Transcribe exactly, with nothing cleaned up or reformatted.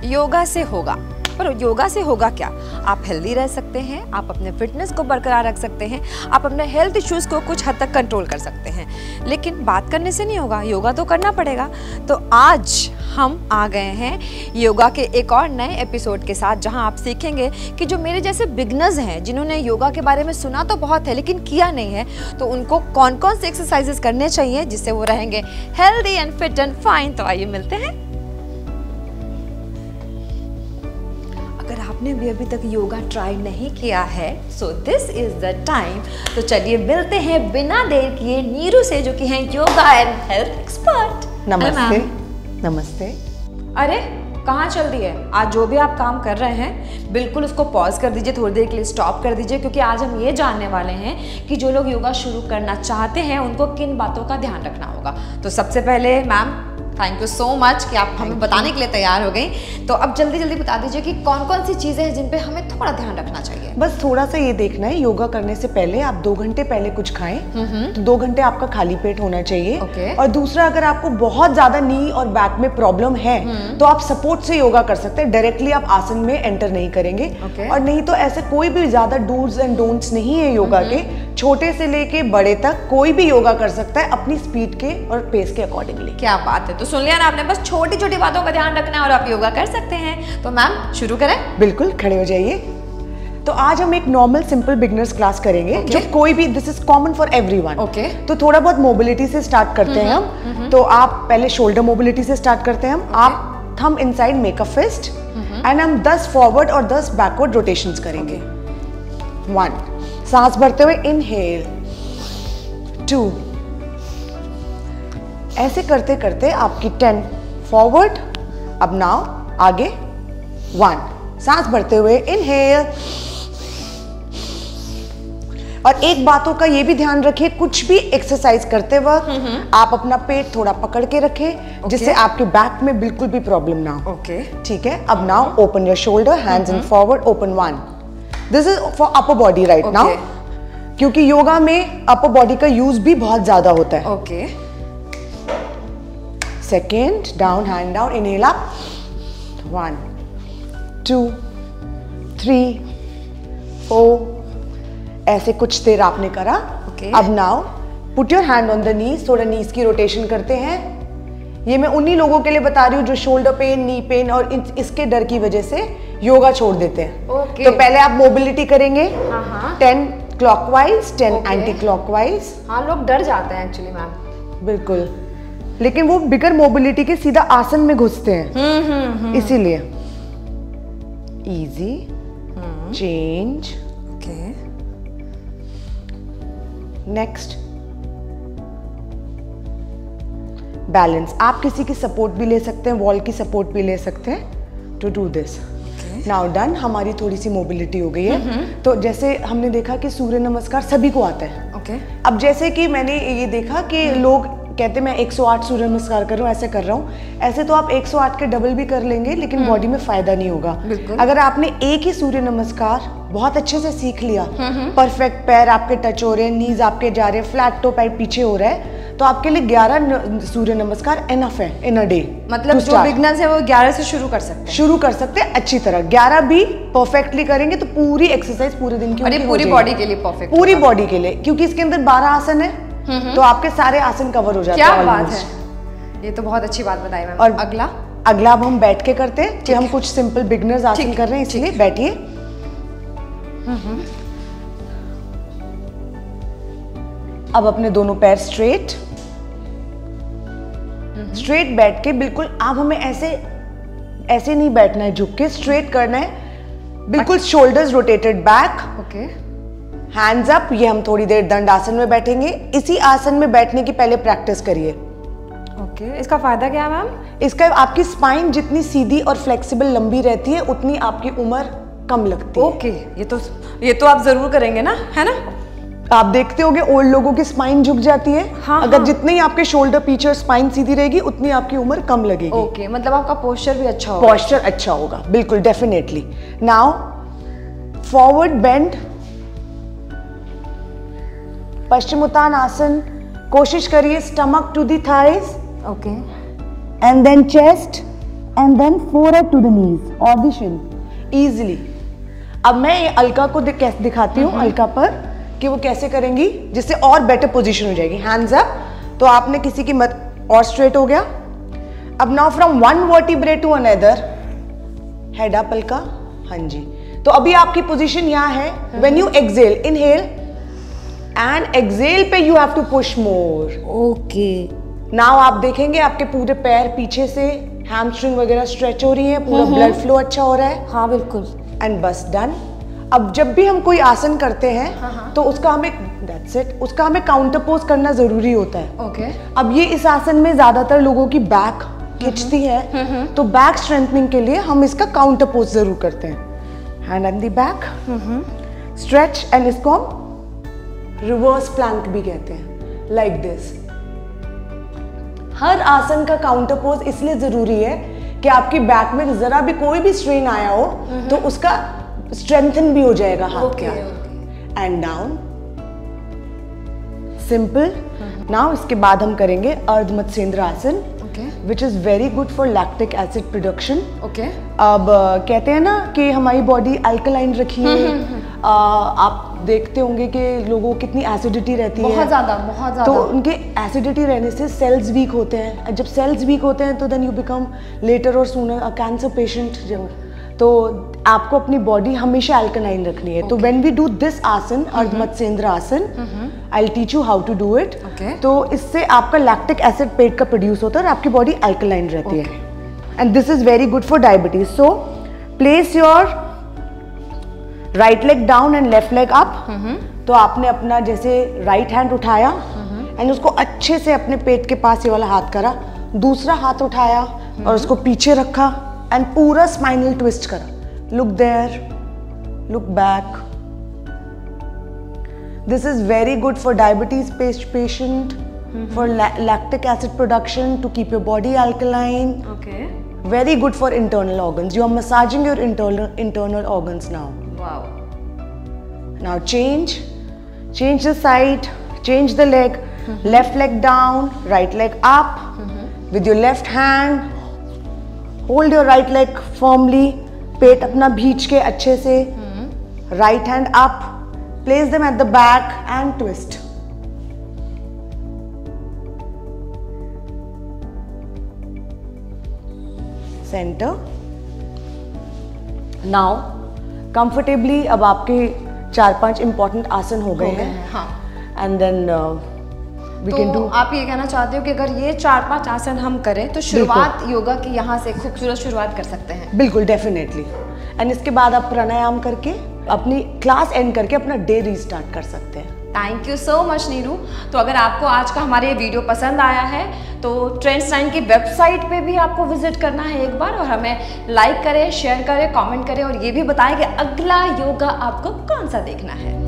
योगा से होगा, पर योगा से होगा क्या? आप हेल्दी रह सकते हैं, आप अपने फिटनेस को बरकरार रख सकते हैं, आप अपने हेल्थ इश्यूज़ को कुछ हद तक कंट्रोल कर सकते हैं, लेकिन बात करने से नहीं होगा, योगा तो करना पड़ेगा। तो आज हम आ गए हैं योगा के एक और नए एपिसोड के साथ, जहां आप सीखेंगे कि जो मेरे जैसे बिगनर्स हैं, जिन्होंने योगा के बारे में सुना तो बहुत है लेकिन किया नहीं है, तो उनको कौन कौन से एक्सरसाइजेस करने चाहिए जिससे वो रहेंगे healthy and fit and fine. तो आइए मिलते हैं। अगर आपने भी अभी तक योगा ट्राई नहीं किया है, so this is the time. तो चलिए मिलते हैं बिना देर किए नीरू से, जो कि हैं योगा एंड हेल्थ एक्सपर्ट। नमस्ते। नमस्ते। अरे कहाँ चल रही है? आज जो भी आप काम कर रहे हैं बिल्कुल उसको पॉज कर दीजिए, थोड़ी देर के लिए स्टॉप कर दीजिए, क्योंकि आज हम ये जानने वाले हैं कि जो लोग योगा शुरू करना चाहते हैं उनको किन बातों का ध्यान रखना होगा। तो सबसे पहले ma'am, thank you so much कि आप हमें बताने के लिए तैयार हो गई। तो अब जल्दी जल्दी बता दीजिए कि कौन कौन सी चीज़ें हैं जिन पे हमें थोड़ा ध्यान रखना चाहिए। बस थोड़ा सा ये देखना है, योगा करने से पहले आप दो घंटे पहले कुछ खाएं, तो दो घंटे आपका खाली पेट होना चाहिए। okay. और दूसरा, अगर आपको बहुत ज्यादा नी और बैक में प्रॉब्लम है तो आप सपोर्ट से योगा कर सकते हैं, डायरेक्टली आप आसन में एंटर नहीं करेंगे। okay. और नहीं तो ऐसे कोई भी ज्यादा डूज एंड डोंट्स नहीं है योगा के, छोटे से लेके बड़े तक कोई भी योगा कर सकता है अपनी स्पीड के और पेस के अकॉर्डिंगली। क्या बात है। तो सुन लिया ना आपने, बस छोटी छोटी बातों का ध्यान रखना है और आप योगा कर सकते हैं। तो मैम शुरू करें? बिल्कुल, खड़े हो जाइए। तो आज हम एक नॉर्मल सिंपल बिगनर्स क्लास करेंगे, okay. जो कोई भी, this is common for everyone. Okay. तो थोड़ा बहुत मोबिलिटी से स्टार्ट करते हैं हम। तो आप पहले शोल्डर मोबिलिटी से स्टार्ट करते हैं हम। okay. आप thumb inside make a fist and हम दस फॉरवर्ड और दस बैकवर्ड रोटेशंस करेंगे। वन, सांस भरते हुए इनहेल, टू, ऐसे करते करते आपकी टेन फॉरवर्ड। अब नाउ आगे, वन, सांस भरते हुए इनहेल। और एक बातों का ये भी ध्यान रखिए, कुछ भी एक्सरसाइज करते वक्त आप अपना पेट थोड़ा पकड़ के रखें, okay. जिससे आपके बैक में बिल्कुल भी प्रॉब्लम ना हो। Okay okay. ठीक है। अब now open your shoulder, hands in forward, open one. This is for upper body right now, क्योंकि योगा में अपर बॉडी का यूज भी बहुत ज्यादा होता है। Okay. Second, down, hand down, inhale up, one, two, three, four, ऐसे कुछ देर आपने करा। okay. अब now put your hand on the knees, थोड़ा नीज की रोटेशन करते हैं। ये मैं उन्हीं लोगों के लिए बता रही हूँ जो शोल्डर पेन, नी पेन और इसके डर की वजह से योगा छोड़ देते हैं। okay. तो पहले आप मोबिलिटी करेंगे, हाँ ten clockwise, ten okay. Anti clockwise. हाँ, लोग डर जाते हैं एक्चुअली मैम। बिल्कुल, लेकिन वो बिगर मोबिलिटी के सीधा आसन में घुसते हैं, इसीलिए easy change. Okay, next, balance. आप किसी की सपोर्ट भी ले सकते हैं, वॉल की सपोर्ट भी ले सकते हैं to do this. Now done, हमारी थोड़ी सी मोबिलिटी हो गई है। तो जैसे हमने देखा कि सूर्य नमस्कार सभी को आता है। ओके। अब जैसे कि मैंने ये देखा कि लोग कहते मैं एक सौ आठ सूर्य नमस्कार कर रहा हूँ, ऐसे कर रहा हूँ। ऐसे तो आप एक सौ आठ के डबल भी कर लेंगे, लेकिन बॉडी में फायदा नहीं होगा। अगर आपने एक ही सूर्य नमस्कार बहुत अच्छे से सीख लिया, परफेक्ट, पैर आपके टच हो रहे हैं, नीज आपके जा रहे हैं, फ्लैट टो पैर पीछे हो रहा है, तो आपके लिए ग्यारह सूर्य नमस्कार एनफ है इन अ डे। मतलब जो बिगनर्स है वो ग्यारह से शुरू कर सकते हैं। शुरू कर सकते हैं अच्छी तरह। ग्यारह भी परफेक्टली करेंगे तो पूरी एक्सरसाइज पूरे दिन की, और ये पूरी बॉडी के लिए परफेक्ट, पूरी बॉडी के लिए, क्योंकि इसके अंदर बारह आसन है, तो आपके सारे आसन कवर हो जाते हैं। क्या बात है, ये तो बहुत अच्छी बात बताई मैम। और अगला अगला अब हम बैठ के करते हैं, कि हम कुछ सिंपल बिगनर्स आसन कर रहे हैं, इसलिए बैठिए। अब अपने दोनों पैर स्ट्रेट स्ट्रेट बैठ के, बिल्कुल आप हमें ऐसे ऐसे नहीं बैठना है, झुक के स्ट्रेट करना है, बिल्कुल shoulders rotated back. Okay, hands up. ये हम थोड़ी देर दंड आसन में बैठेंगे। इसी आसन में बैठने की पहले प्रैक्टिस करिए। Okay okay. इसका फायदा क्या है मैम? इसका आपकी स्पाइन जितनी सीधी और फ्लेक्सिबल लंबी रहती है, उतनी आपकी उम्र कम लगती है। Okay okay. ये तो ये तो आप जरूर करेंगे ना, है ना? आप देखते होंगे ओल्ड लोगों की स्पाइन झुक जाती है। हाँ, अगर हाँ. जितनी आपके शोल्डर पीछे और स्पाइन सीधी रहेगी, उतनी आपकी उम्र कम लगेगी। Okay okay. मतलब आपका पोस्चर भी अच्छा होगा। पोस्चर अच्छा होगा, बिल्कुल, definitely. Now forward bend, Paschimottanasana. कोशिश करिए stomach to the thighs, okay, and then chest and then forehead to the knees और द शिन इजीली। अब मैं ये अलका को दिख, दिखाती हूँ अलका पर कि वो कैसे करेंगी जिससे और बेटर पोजीशन हो जाएगी। हैंड्स अप, तो आपने किसी की मत और स्ट्रेट हो गया। अब now from one vertebrae to another, head up Alka, हाँ जी। तो अभी आपकी पोजीशन यहाँ है। When you exhale, inhale and exhale पे you have to push more. Okay, now आप देखेंगे आपके पूरे पैर पीछे से हैमस्ट्रिंग वगैरह स्ट्रेच हो रही है, पूरा ब्लड फ्लो अच्छा हो रहा है। हाँ बिल्कुल। एंड बस डन। अब जब भी हम कोई आसन करते हैं हाँ हाँ। तो उसका हमें दैट्स इट उसका हमें काउंटर पोज करना जरूरी होता है। Okay okay. अब ये इस आसन में ज्यादातर लोगों की बैक खिंचती है, तो बैक स्ट्रेंथनिंग के लिए हम इसका काउंटर पोज जरूर करते हैं। Hand on the back, stretch, and इसको हम रिवर्स प्लैंक भी कहते हैं, लाइक दिस। हर आसन का काउंटर पोज इसलिए जरूरी है कि आपकी बैक में जरा भी कोई भी स्ट्रेन आया हो तो उसका स्ट्रेंथन भी हो जाएगा हाथ okay, का। And down, simple. नाउ इसके बाद हम करेंगे Ardha Matsyendra asana, which is very good for lactic acid production. Okay, अब uh, कहते हैं ना कि हमारी बॉडी अल्कलाइन रखी है। uh, आप देखते होंगे कि लोगों को कितनी एसिडिटी रहती बहुत है, बहुत ज्यादा बहुत ज्यादा। तो उनके एसिडिटी रहने से सेल्स वीक होते हैं। जब सेल्स वीक होते हैं तो देन यू बिकम लेटर और सूनर अ कैंसर पेशेंट। जो तो आपको अपनी बॉडी हमेशा अल्कलाइन रखनी है। okay. तो व्हेन वी डू दिस आसन, Ardha Matsyendra asana, I will teach you how to do it. तो इससे आपका लैक्टिक एसिड पेट का प्रोड्यूस होता है और आपकी बॉडी अल्कलाइन रहती okay. है। And this is very good for diabetes. So place your right leg down and left leg up. तो आपने अपना जैसे राइट हैंड उठाया एंड mm-hmm. उसको अच्छे से अपने पेट के पास ये वाला हाथ करा, दूसरा हाथ उठाया mm-hmm. और उसको पीछे रखा एंड पूरा स्पाइनल ट्विस्ट करा। Look there, look back. This is very good for diabetes patient, for lactic acid production, to keep your body alkaline. Okay, very good for internal organs. You are massaging your internal internal organs now. Wow. Now change, change the side, change the leg. Mm-hmm. Left leg down, right leg up. Mm-hmm. With your left hand, hold your right leg firmly. पेट अपना भींच के अच्छे से. Mm-hmm. Right hand up. Place them at the back and twist. Center. Now comfortably अब आपके चार पांच important आसन हो गए हैं. हाँ. And then uh, we तो can do. आप ये कहना चाहते हो कि अगर ये चार पांच आसन हम करें तो शुरुआत योगा की यहाँ से खूबसूरत शुरुआत कर सकते हैं. बिल्कुल, डेफिनेटली. एंड इसके बाद आप प्राणायाम करके अपनी क्लास एंड करके अपना डे रीस्टार्ट कर सकते हैं. Thank you so much Neeru. तो अगर आपको आज का हमारे ये वीडियो पसंद आया है तो ट्रेंड्स नाइन की वेबसाइट पे भी आपको विजिट करना है एक बार, और हमें लाइक करें, शेयर करें, कमेंट करें और ये भी बताएं कि अगला योगा आपको कौन सा देखना है.